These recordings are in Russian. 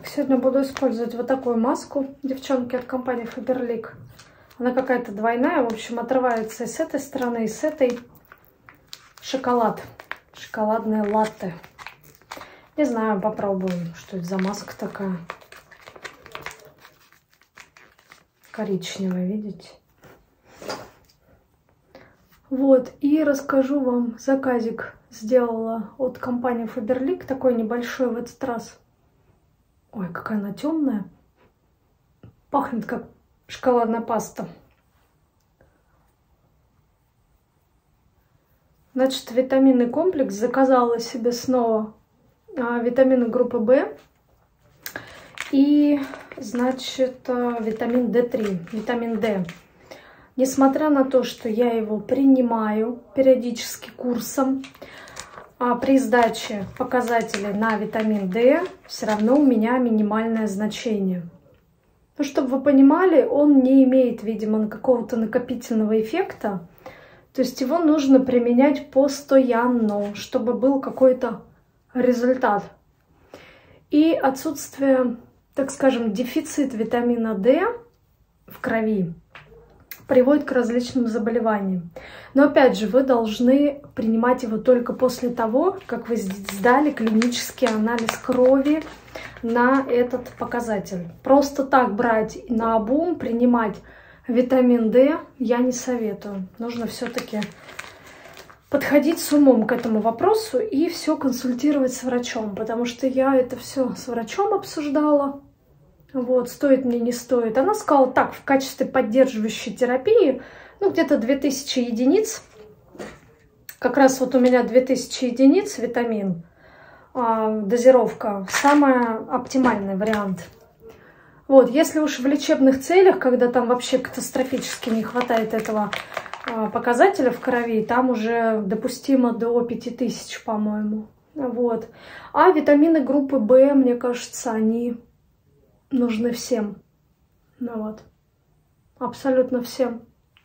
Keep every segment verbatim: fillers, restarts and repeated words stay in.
Так, сегодня буду использовать вот такую маску, девчонки, от компании Faberlic. Она какая-то двойная, в общем, отрывается и с этой стороны, и с этой. Шоколад. Шоколадное латте. Не знаю, попробуем, что это за маска такая. Коричневая, видите? Вот, и расскажу вам, заказик сделала от компании Faberlic, такой небольшой в этот раз. Ой, какая она темная. Пахнет как шоколадная паста. Значит, витаминный комплекс заказала себе снова. А, витамины группы В. И, значит, витамин дэ три, витамин D. Несмотря на то, что я его принимаю периодически курсом, а при сдаче показателей на витамин D все равно у меня минимальное значение. Ну, чтобы вы понимали, он не имеет, видимо, какого-то накопительного эффекта. То есть его нужно применять постоянно, чтобы был какой-то результат. И отсутствие, так скажем, дефицит витамина D в крови приводит к различным заболеваниям. Но опять же, вы должны принимать его только после того, как вы сдали клинический анализ крови на этот показатель. Просто так брать наобум, принимать витамин D я не советую. Нужно все-таки подходить с умом к этому вопросу и все консультировать с врачом, потому что я это все с врачом обсуждала. Вот, стоит мне, не стоит. Она сказала, так, в качестве поддерживающей терапии, ну, где-то две тысячи единиц. Как раз вот у меня две тысячи единиц витамин, э, дозировка, самый оптимальный вариант. Вот, если уж в лечебных целях, когда там вообще катастрофически не хватает этого э, показателя в крови, там уже допустимо до пяти тысяч, по-моему. Вот. А витамины группы В, мне кажется, они нужны всем. Ну вот. Абсолютно всем.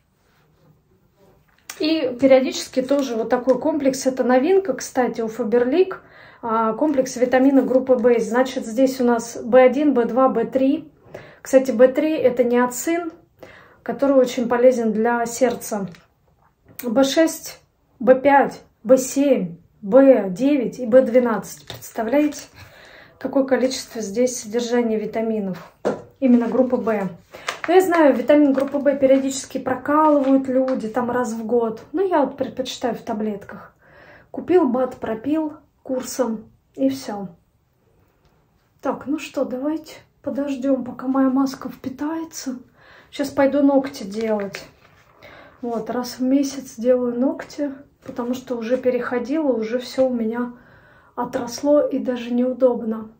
И периодически тоже вот такой комплекс. Это новинка, кстати, у Faberlic. Комплекс витамина группы В. Значит, здесь у нас бэ один, бэ два, бэ три. Кстати, бэ три это ниацин, который очень полезен для сердца. бэ шесть, бэ пять, бэ семь, бэ девять и бэ двенадцать. Представляете? Какое количество здесь содержания витаминов. Именно группы В. Ну, я знаю, витамин группы В периодически прокалывают люди, там раз в год. Но я вот предпочитаю в таблетках. Купил БАД, пропил курсом и все. Так, ну что, давайте подождем, пока моя маска впитается. Сейчас пойду ногти делать. Вот, раз в месяц делаю ногти, потому что уже переходила, уже все у меня отросло и даже неудобно.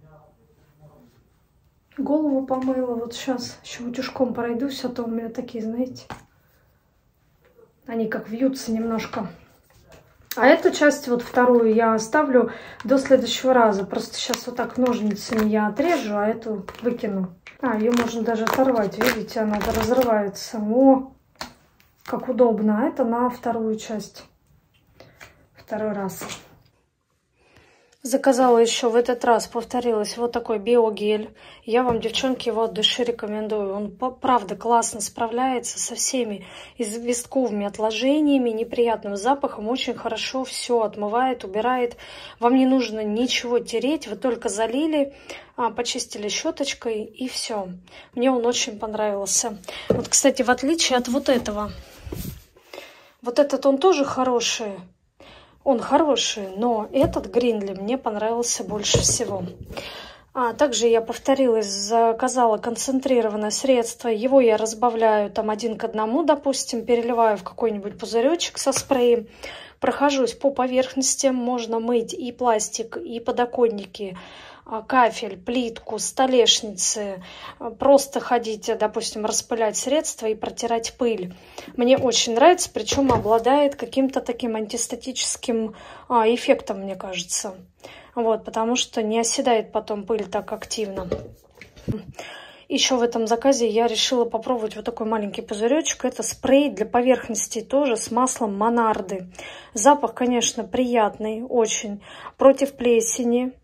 Голову помыла, вот сейчас еще утюжком пройдусь, а то у меня такие, знаете, они как вьются немножко. А эту часть, вот вторую, я оставлю до следующего раза. Просто сейчас вот так ножницами я отрежу, а эту выкину. А, ее можно даже оторвать, видите, она разрывается. О, как удобно. А это на вторую часть. Второй раз. Заказала еще в этот раз, повторилась, вот такой биогель. Я вам, девчонки, его от души рекомендую. Он, правда, классно справляется со всеми известковыми отложениями, неприятным запахом. Очень хорошо все отмывает, убирает. Вам не нужно ничего тереть. Вы только залили, почистили щеточкой и все. Мне он очень понравился. Вот, кстати, в отличие от вот этого. Вот этот он тоже хороший. Он хороший, но этот Гринли мне понравился больше всего. А, также я повторилась, заказала концентрированное средство. Его я разбавляю там один к одному, допустим, переливаю в какой-нибудь пузыречек со спреем. Прохожусь по поверхности. Можно мыть и пластик, и подоконники, кафель, плитку, столешницы. Просто ходить, допустим, распылять средства и протирать пыль. Мне очень нравится, причем обладает каким-то таким антистатическим а, эффектом, мне кажется. Вот, потому что не оседает потом пыль так активно. Еще в этом заказе я решила попробовать вот такой маленький пузыречек. Это спрей для поверхностей, тоже с маслом Монарды. Запах, конечно, приятный, очень. Против плесени.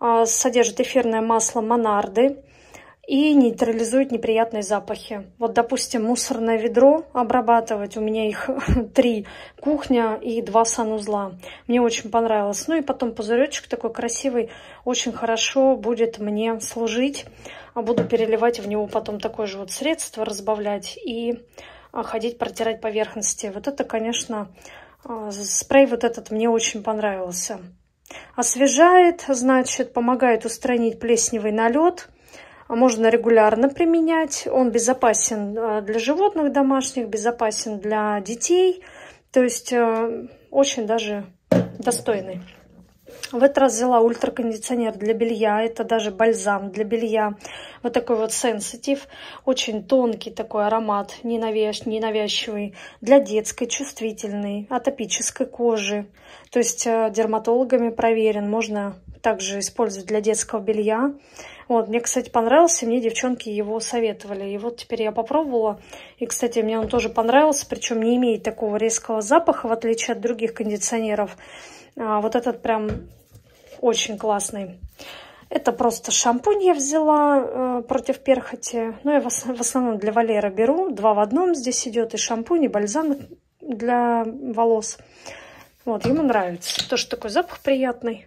Содержит эфирное масло Монарды и нейтрализует неприятные запахи. Вот, допустим, мусорное ведро обрабатывать, у меня их три, кухня и два санузла. Мне очень понравилось. Ну и потом пузыречек такой красивый, очень хорошо будет мне служить. Буду переливать в него потом такое же вот средство, разбавлять и ходить протирать поверхности. Вот это, конечно, спрей вот этот мне очень понравился. Освежает, значит, помогает устранить плесневый налет. Можно регулярно применять. Он безопасен для животных домашних, безопасен для детей. То есть очень даже достойный. В этот раз взяла ультракондиционер для белья. Это даже бальзам для белья. Вот такой вот сенситив. Очень тонкий такой аромат, ненавязчивый. Для детской, чувствительной, атопической кожи. То есть дерматологами проверен. Можно также использовать для детского белья. Вот, мне, кстати, понравился. Мне девчонки его советовали. И вот теперь я попробовала. И, кстати, мне он тоже понравился. Причем не имеет такого резкого запаха, в отличие от других кондиционеров. А вот этот прям очень классный. Это просто шампунь я взяла э, против перхоти. Ну, я в, в основном для Валеры беру. Два в одном здесь идет. И шампунь, и бальзам для волос. Вот, ему нравится. Тоже такой запах приятный.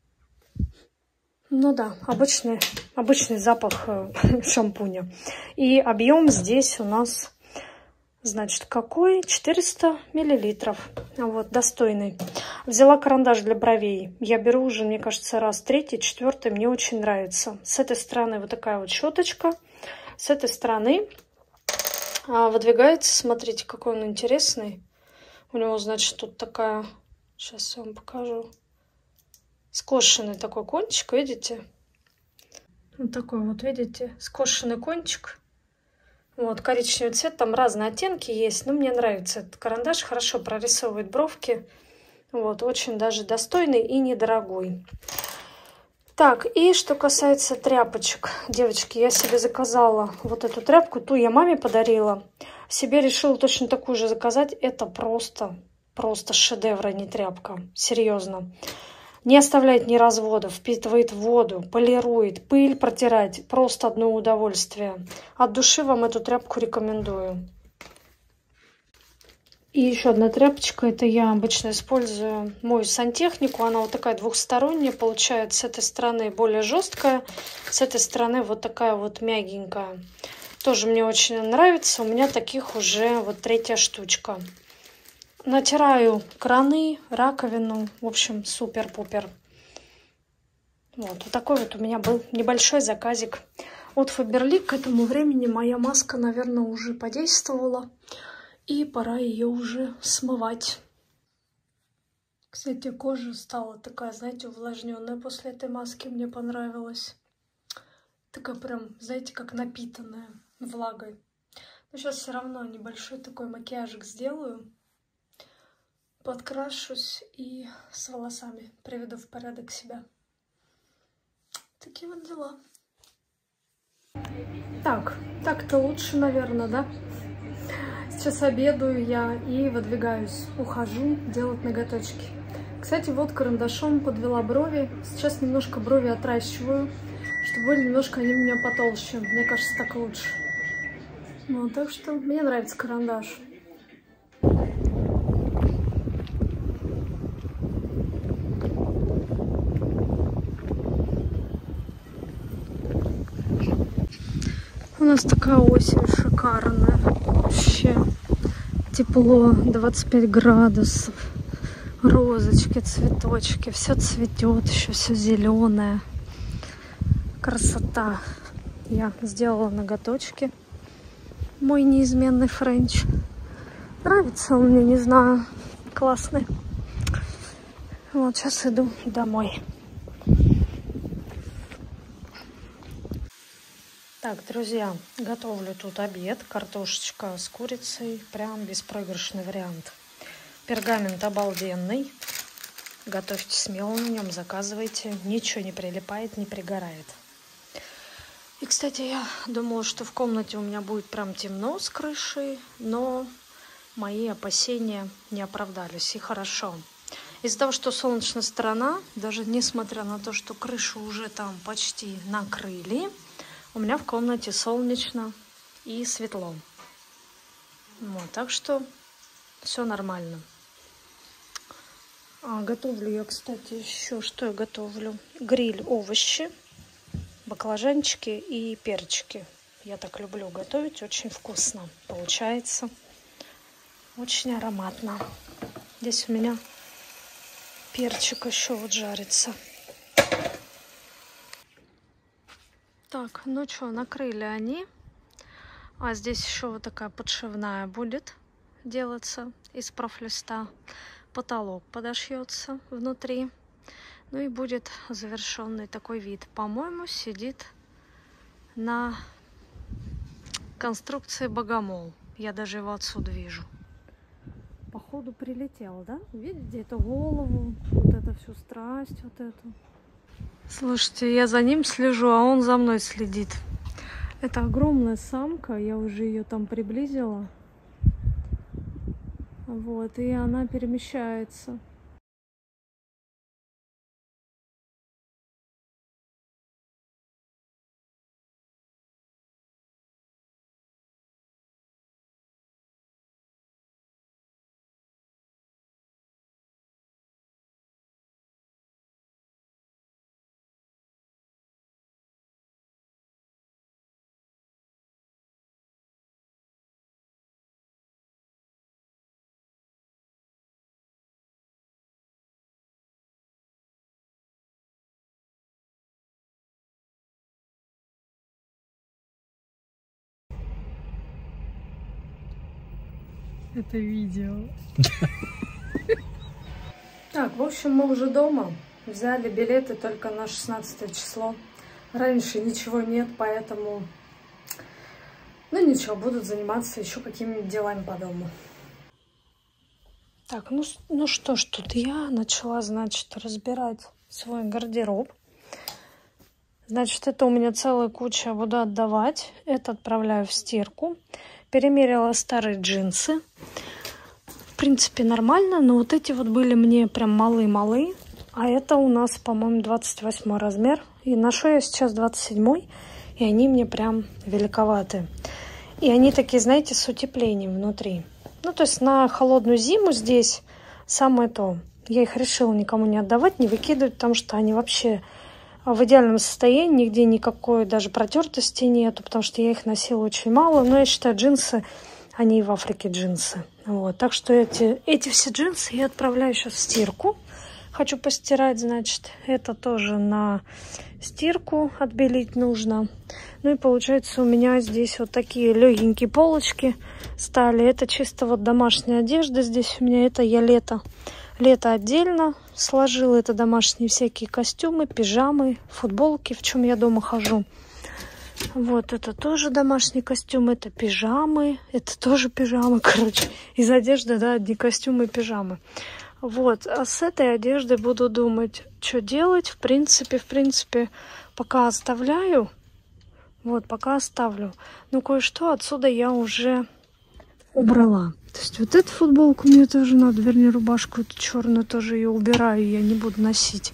Ну да, обычный, обычный запах э, шампуня. И объем здесь у нас, значит, какой? четыреста миллилитров. Вот, достойный. Взяла карандаш для бровей. Я беру уже, мне кажется, раз третий, четвертый. Мне очень нравится. С этой стороны вот такая вот щеточка. С этой стороны а, выдвигается. Смотрите, какой он интересный. У него, значит, тут такая... Сейчас я вам покажу. Скошенный такой кончик, видите? Вот такой вот, видите? Скошенный кончик. Вот, коричневый цвет, там разные оттенки есть, но мне нравится этот карандаш, хорошо прорисовывает бровки. Вот, очень даже достойный и недорогой. Так, и что касается тряпочек. Девочки, я себе заказала вот эту тряпку, ту я маме подарила. Себе решила точно такую же заказать. Это просто, просто шедевр, а не тряпка. Серьезно. Не оставляет ни разводов, впитывает воду, полирует, пыль протирать. Просто одно удовольствие. От души вам эту тряпку рекомендую. И еще одна тряпочка. Это я обычно использую мою сантехнику. Она вот такая двухсторонняя. Получается, с этой стороны более жесткая. С этой стороны вот такая вот мягенькая. Тоже мне очень нравится. У меня таких уже вот третья штучка. Натираю краны, раковину. В общем, супер-пупер. Вот, вот такой вот у меня был небольшой заказик от Faberlic. К этому времени моя маска, наверное, уже подействовала. И пора ее уже смывать. Кстати, кожа стала такая, знаете, увлажненная после этой маски. Мне понравилась. Такая прям, знаете, как напитанная влагой. Но сейчас все равно небольшой такой макияжик сделаю. Подкрашусь и с волосами приведу в порядок себя. Такие вот дела. Так, так-то лучше, наверное, да? Сейчас обедаю я и выдвигаюсь. Ухожу делать ноготочки. Кстати, вот карандашом подвела брови. Сейчас немножко брови отращиваю, чтобы были немножко они у меня потолще. Мне кажется, так лучше. Ну, так что мне нравится карандаш. У нас такая осень шикарная. Вообще тепло, двадцать пять градусов. Розочки, цветочки. Все цветет, еще все зеленое. Красота. Я сделала ноготочки. Мой неизменный френч. Нравится он мне, не знаю. Классный. Вот, сейчас иду домой. Так, друзья, готовлю тут обед. Картошечка с курицей. Прям беспроигрышный вариант. Пергамент обалденный. Готовьте смело на нем, заказывайте. Ничего не прилипает, не пригорает. И, кстати, я думала, что в комнате у меня будет прям темно с крышей, но мои опасения не оправдались. И хорошо. Из-за того, что солнечная сторона, даже несмотря на то, что крышу уже там почти накрыли, у меня в комнате солнечно и светло. Вот, так что все нормально. А, готовлю я, кстати, еще что я готовлю? Гриль, овощи, баклажанчики и перчики. Я так люблю готовить, очень вкусно получается. Очень ароматно. Здесь у меня перчик еще вот жарится. Так, ну что, накрыли они. А здесь еще вот такая подшивная будет делаться из профлиста. Потолок подошьется внутри. Ну и будет завершенный такой вид. По-моему, сидит на конструкции богомол. Я даже его отсюда вижу. Походу прилетел, да? Видите, эту голову, вот это всю страсть, вот эту. Слушайте, я за ним слежу, а он за мной следит. Это огромная самка, я уже ее там приблизила. Вот, и она перемещается. Это видео. Так, в общем, мы уже дома. Взяли билеты только на шестнадцатое число. Раньше ничего нет, поэтому... Ну ничего, будут заниматься еще какими-нибудь делами по дому. Так, ну, ну что ж, тут я начала, значит, разбирать свой гардероб. Значит, это у меня целая куча, буду отдавать. Это отправляю в стирку. Перемерила старые джинсы. В принципе, нормально, но вот эти вот были мне прям малы-малы. А это у нас, по-моему, двадцать восьмой размер. И ношу я сейчас двадцать седьмой, и они мне прям великоваты. И они такие, знаете, с утеплением внутри. Ну, то есть на холодную зиму здесь самое то. Я их решила никому не отдавать, не выкидывать, потому что они вообще в идеальном состоянии, нигде никакой даже протертости нету, потому что я их носила очень мало. Но я считаю, джинсы, они и в Африке джинсы. Вот. Так что эти, эти все джинсы я отправляю сейчас в стирку. Хочу постирать, значит, это тоже на стирку отбелить нужно. Ну и получается у меня здесь вот такие легенькие полочки стали. Это чисто вот домашняя одежда. Здесь у меня это я лето. Лето отдельно сложила. Это домашние всякие костюмы, пижамы, футболки, в чем я дома хожу. Вот это тоже домашний костюм, это пижамы, это тоже пижамы, короче. Из одежды, да, одни костюмы и пижамы. Вот, а с этой одеждой буду думать, что делать. В принципе, в принципе, пока оставляю. Вот, пока оставлю. Но кое-что отсюда я уже убрала. То есть вот эту футболку мне тоже надо, вернее, рубашку эту черную тоже ее убираю, я не буду носить.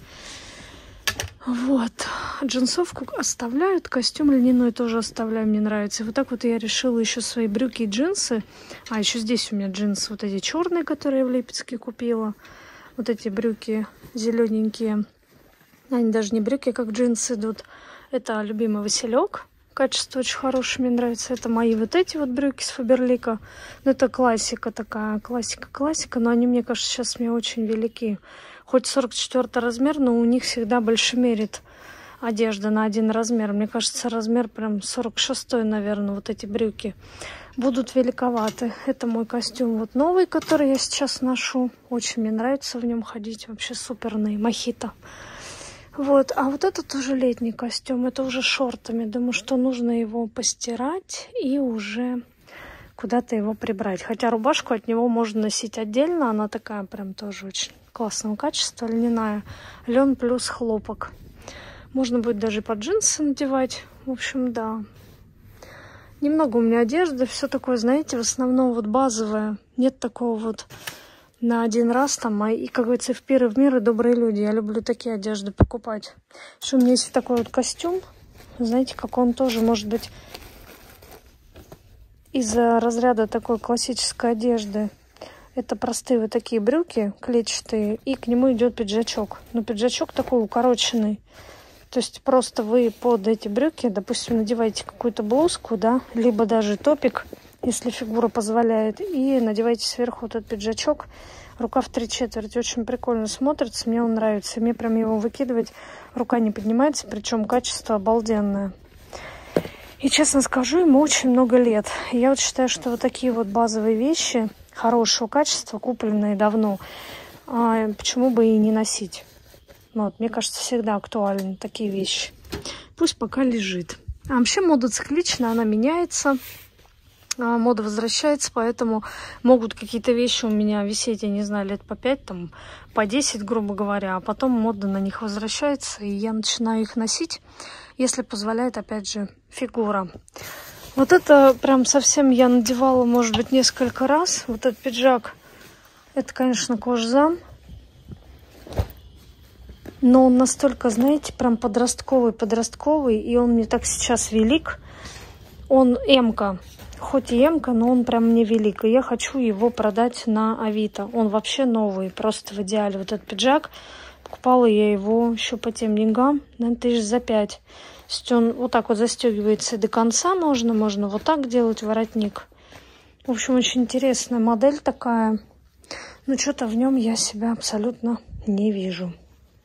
Вот. Джинсовку оставляют, костюм льняной тоже оставляю, мне нравится. И вот так вот я решила еще свои брюки и джинсы. А еще здесь у меня джинсы вот эти черные, которые я в Липецке купила. Вот эти брюки зелененькие. Они даже не брюки, как джинсы идут. Это любимый Василек. Качество очень хорошее, мне нравится. Это мои вот эти вот брюки с Фаберлика. Ну, это классика такая, классика-классика. Но они, мне кажется, сейчас мне очень велики. Хоть сорок четвёртый размер, но у них всегда больше мерит одежда на один размер. Мне кажется, размер прям сорок шестой, наверное, вот эти брюки будут великоваты. Это мой костюм вот новый, который я сейчас ношу. Очень мне нравится в нем ходить. Вообще суперный, мохито. Вот, а вот это тоже летний костюм. Это уже шортами. Думаю, что нужно его постирать и уже куда-то его прибрать. Хотя рубашку от него можно носить отдельно. Она такая прям тоже очень классного качества, льняная. Лен плюс хлопок. Можно будет даже под джинсы надевать. В общем, да. Немного у меня одежды. Все такое, знаете, в основном вот базовое. Нет такого вот на один раз там, и, как говорится, в пир и в мир и добрые люди. Я люблю такие одежды покупать. Что у меня есть такой вот костюм. Знаете, как он тоже может быть из-за разряда такой классической одежды. Это простые вот такие брюки клетчатые, и к нему идет пиджачок. Но пиджачок такой укороченный. То есть просто вы под эти брюки, допустим, надеваете какую-то блузку, да, либо даже топик, если фигура позволяет, и надеваете сверху вот этот пиджачок. Рукав три четверти. Очень прикольно смотрится, мне он нравится. Мне прям его выкидывать рука не поднимается, причем качество обалденное. И честно скажу, ему очень много лет. И я вот считаю, что вот такие вот базовые вещи хорошего качества, купленные давно, а почему бы и не носить? Вот, мне кажется, всегда актуальны такие вещи. Пусть пока лежит. А вообще мода циклична, она меняется. А мода возвращается, поэтому могут какие-то вещи у меня висеть, я не знаю, лет по пять, там, по десять, грубо говоря. А потом мода на них возвращается, и я начинаю их носить, если позволяет, опять же, фигура. Вот это прям совсем я надевала, может быть, несколько раз. Вот этот пиджак, это, конечно, кожзам. Но он настолько, знаете, прям подростковый-подростковый. И он мне так сейчас велик. Он эмка. Хоть и эмка, но он прям мне велик. И я хочу его продать на Авито. Он вообще новый, просто в идеале. Вот этот пиджак. Покупала я его еще по тем деньгам, наверное, тысяч за пять. То есть он вот так вот застегивается до конца можно. Можно вот так делать воротник. В общем, очень интересная модель такая. Но что-то в нем я себя абсолютно не вижу.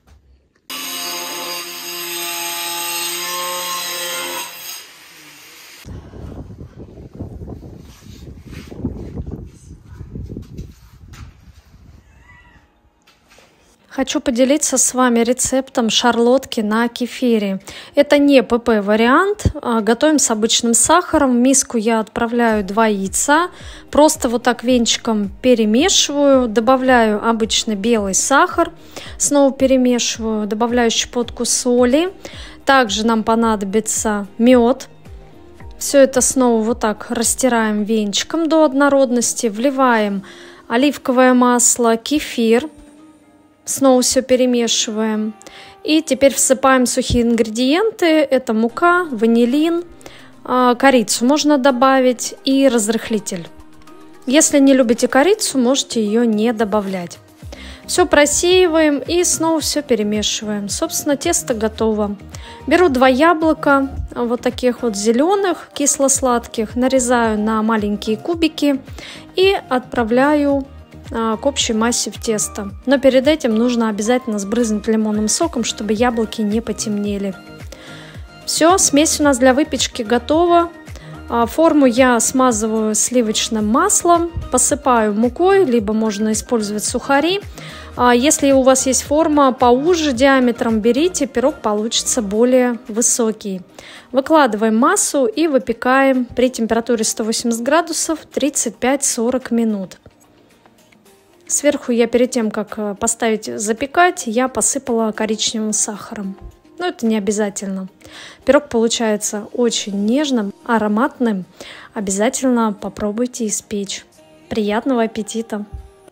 Хочу поделиться с вами рецептом шарлотки на кефире. Это не ПП-вариант. Готовим с обычным сахаром. В миску я отправляю два яйца. Просто вот так венчиком перемешиваю. Добавляю обычный белый сахар. Снова перемешиваю. Добавляю щепотку соли. Также нам понадобится мед. Все это снова вот так растираем венчиком до однородности. Вливаем оливковое масло, кефир. Снова все перемешиваем. И теперь всыпаем сухие ингредиенты. Это мука, ванилин, корицу можно добавить и разрыхлитель. Если не любите корицу, можете ее не добавлять. Все просеиваем и снова все перемешиваем. Собственно, тесто готово. Беру два яблока, вот таких вот зеленых, кисло-сладких, нарезаю на маленькие кубики и отправляю к общей массе в тесто. Но перед этим нужно обязательно сбрызнуть лимонным соком, чтобы яблоки не потемнели. Все, смесь у нас для выпечки готова. Форму я смазываю сливочным маслом, посыпаю мукой, либо можно использовать сухари. Если у вас есть форма поуже диаметром, берите, пирог получится более высокий. Выкладываем массу и выпекаем при температуре сто восемьдесят градусов тридцать пять сорок минут. Сверху я перед тем, как поставить запекать, я посыпала коричневым сахаром. Но это не обязательно. Пирог получается очень нежным, ароматным. Обязательно попробуйте испечь. Приятного аппетита!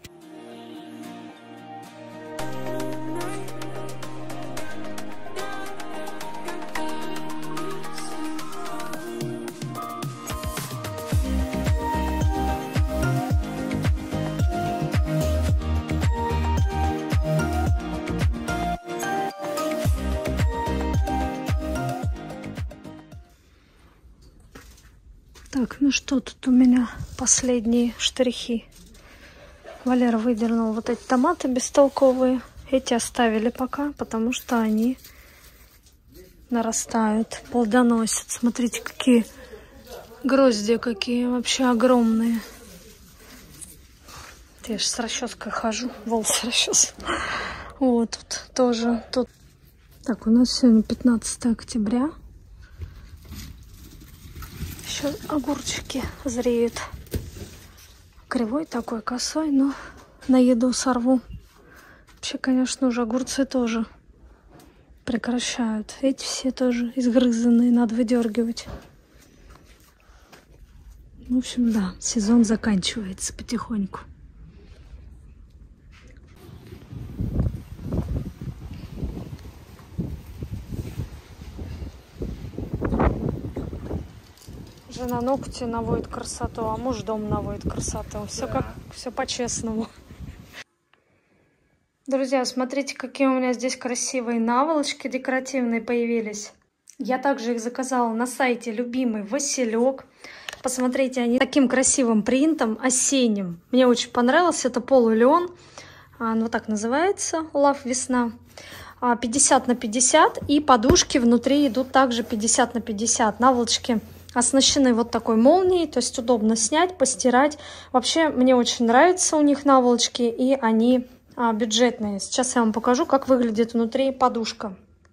Так, ну что тут у меня последние штрихи. Валера выдернул вот эти томаты бестолковые. Эти оставили пока, потому что они нарастают, плодоносят. Смотрите, какие гроздья, какие вообще огромные. Я же с расческой хожу, волосы расчес. Вот тут тоже. Тут. Так, у нас сегодня пятнадцатое октября. Еще огурчики зреют. Кривой такой, косой, но на еду сорву. Вообще, конечно, уже огурцы тоже прекращают. Эти все тоже изгрызанные, надо выдергивать. В общем, да, сезон заканчивается потихоньку. Жена ногти наводит красоту, а муж дом наводит красоту. Все Да. как, все по-честному. Друзья, смотрите, какие у меня здесь красивые наволочки декоративные появились. Я также их заказала на сайте «Любимый Василек». Посмотрите, они таким красивым принтом, осенним. Мне очень понравилось. Это полулен. Оно так называется. Love Весна. пятьдесят на пятьдесят. И подушки внутри идут также пятьдесят на пятьдесят. Наволочки оснащены вот такой молнией. То есть удобно снять, постирать. Вообще, мне очень нравятся у них наволочки. И они бюджетные. Сейчас я вам покажу, как выглядит внутри подушка.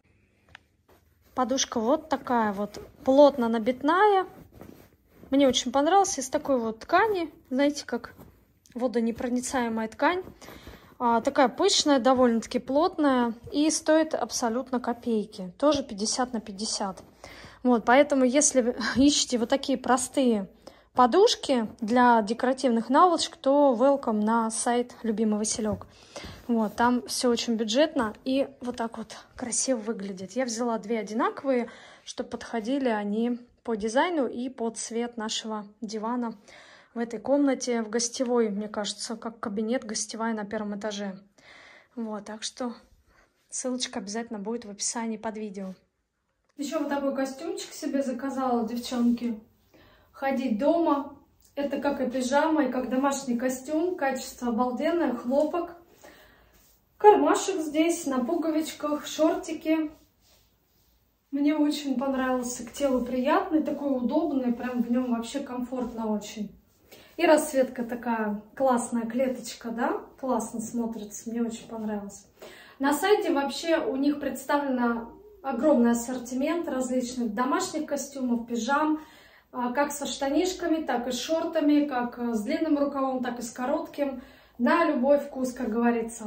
Подушка вот такая вот, плотно набитная. Мне очень понравилась, из такой вот ткани, знаете, как водонепроницаемая ткань. А, такая пышная, довольно-таки плотная и стоит абсолютно копейки. Тоже пятьдесят на пятьдесят. Вот, поэтому если вы ищете вот такие простые подушки для декоративных наволочек, то welcome на сайт «Любимый Василек». Вот, там все очень бюджетно и вот так вот красиво выглядит. Я взяла две одинаковые, чтобы подходили они по дизайну и под цвет нашего дивана в этой комнате, в гостевой, мне кажется, как кабинет гостевая на первом этаже. Вот, так что ссылочка обязательно будет в описании под видео. Еще вот такой костюмчик себе заказала, девчонки. Ходить дома. Это как и пижама, и как домашний костюм. Качество обалденное, хлопок. Кармашек здесь на пуговичках, шортики. Мне очень понравился, к телу приятный, такой удобный, прям в нем вообще комфортно очень. И расцветка такая классная, клеточка, да, классно смотрится, мне очень понравилось. На сайте вообще у них представлено огромный ассортимент различных домашних костюмов, пижам, как со штанишками, так и с шортами, как с длинным рукавом, так и с коротким, на любой вкус, как говорится.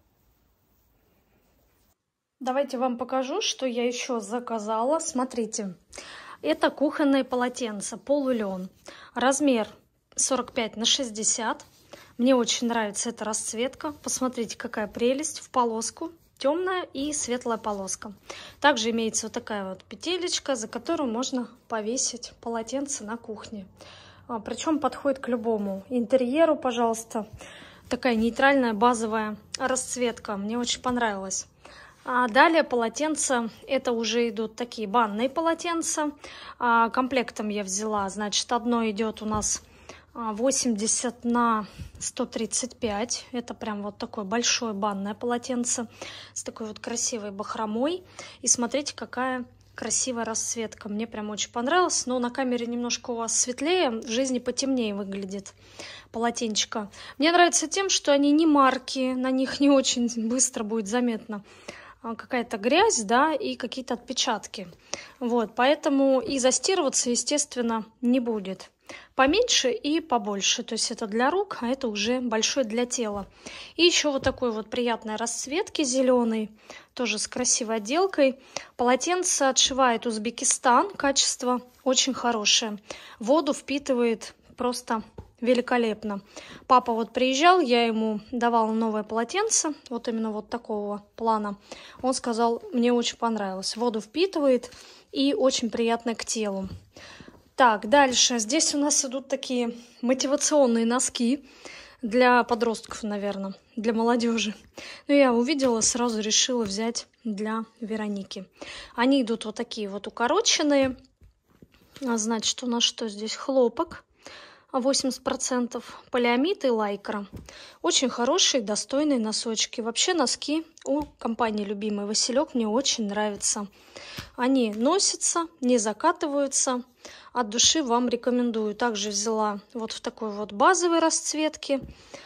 Давайте вам покажу, что я еще заказала. Смотрите, это кухонные полотенца, полулен. Размер сорок пять на шестьдесят. Мне очень нравится эта расцветка. Посмотрите, какая прелесть, в полоску. Темная и светлая полоска. Также имеется вот такая вот петелечка, за которую можно повесить полотенце на кухне. Причем подходит к любому интерьеру, пожалуйста. Такая нейтральная базовая расцветка. Мне очень понравилась. А далее полотенца, это уже идут такие банные полотенца. А комплектом я взяла, значит, одно идет у нас восемьдесят на сто тридцать пять. Это прям вот такое большое банное полотенце с такой вот красивой бахромой. И смотрите, какая красивая расцветка. Мне прям очень понравилось. Но на камере немножко у вас светлее, в жизни потемнее выглядит полотенчика. Мне нравится тем, что они не марки, на них не очень быстро будет заметно какая-то грязь, да, и какие-то отпечатки. Вот, поэтому и застирываться, естественно, не будет. Поменьше и побольше. То есть это для рук, а это уже большой для тела. И еще вот такой вот приятной расцветки зеленый, тоже с красивой отделкой. Полотенце отшивает Узбекистан, качество очень хорошее. Воду впитывает просто великолепно. Папа вот приезжал, я ему давала новое полотенце, вот именно вот такого плана. Он сказал, мне очень понравилось. Воду впитывает и очень приятно к телу. Так, дальше. Здесь у нас идут такие мотивационные носки для подростков, наверное, для молодежи. Но я увидела, сразу решила взять для Вероники. Они идут вот такие вот укороченные. Значит, у нас что здесь? Хлопок. восемьдесят процентов, полиамид и лайкра. Очень хорошие, достойные носочки. Вообще носки у компании «Любимый Василек» мне очень нравятся. Они носятся, не закатываются. От души вам рекомендую. Также взяла вот в такой вот базовой расцветке.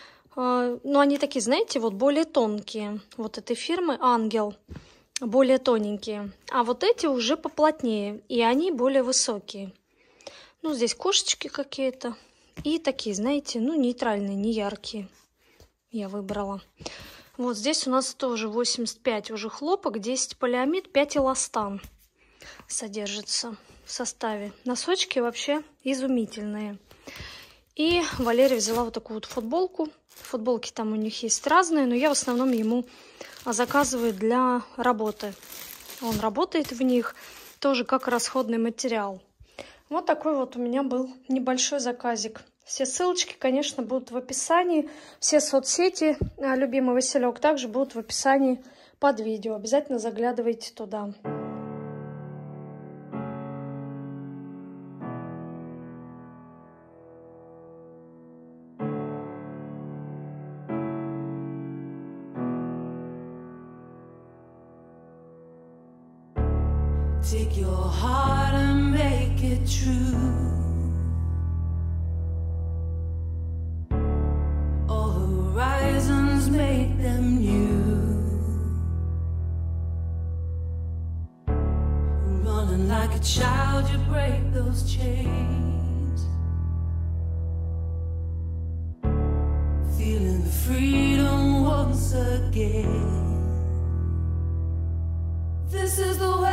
Но они такие, знаете, вот более тонкие. Вот этой фирмы «Ангел». Более тоненькие. А вот эти уже поплотнее. И они более высокие. Ну, здесь кошечки какие-то. И такие, знаете, ну, нейтральные, не яркие. Я выбрала. Вот здесь у нас тоже восемьдесят пять уже хлопок, десять полиамид, пять эластан содержится в составе. Носочки вообще изумительные. И Валерия взяла вот такую вот футболку. Футболки там у них есть разные, но я в основном ему заказываю для работы. Он работает в них тоже как расходный материал. Вот такой вот у меня был небольшой заказик. Все ссылочки, конечно, будут в описании. Все соцсети «Любимый Василек» также будут в описании под видео. Обязательно заглядывайте туда. Take your heart and make it true. All horizons, make them new. Running like a child, you break those chains. Feeling the freedom once again. This is the way.